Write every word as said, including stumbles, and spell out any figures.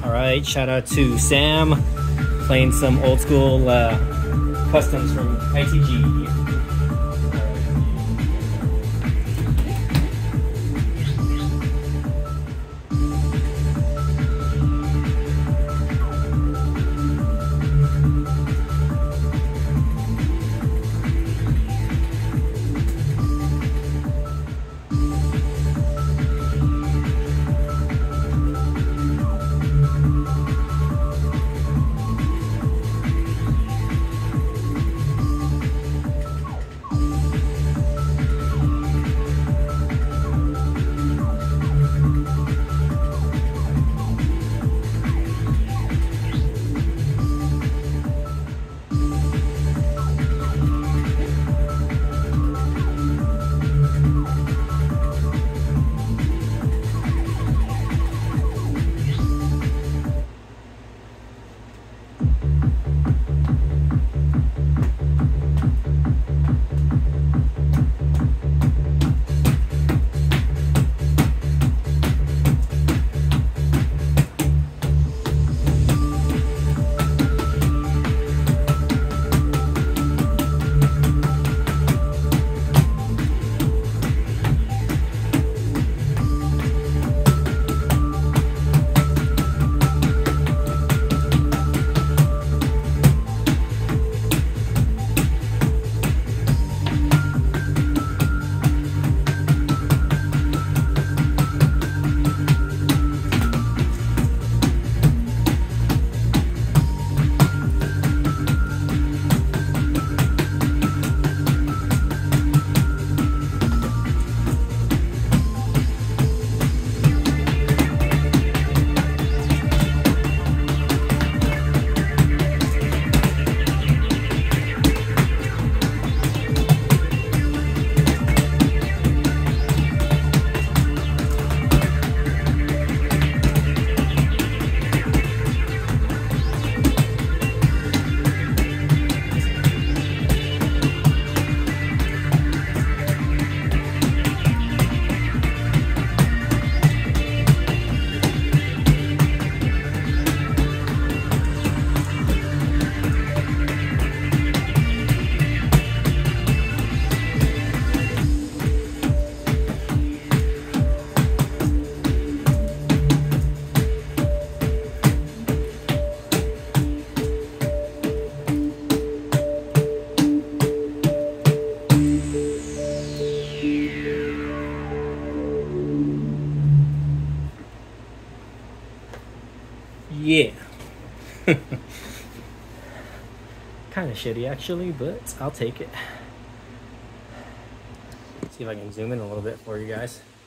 Alright, shout out to Sam playing some old school uh, customs from I T G. Yeah. Kind of shitty actually, but I'll take it. See if I can zoom in a little bit for you guys.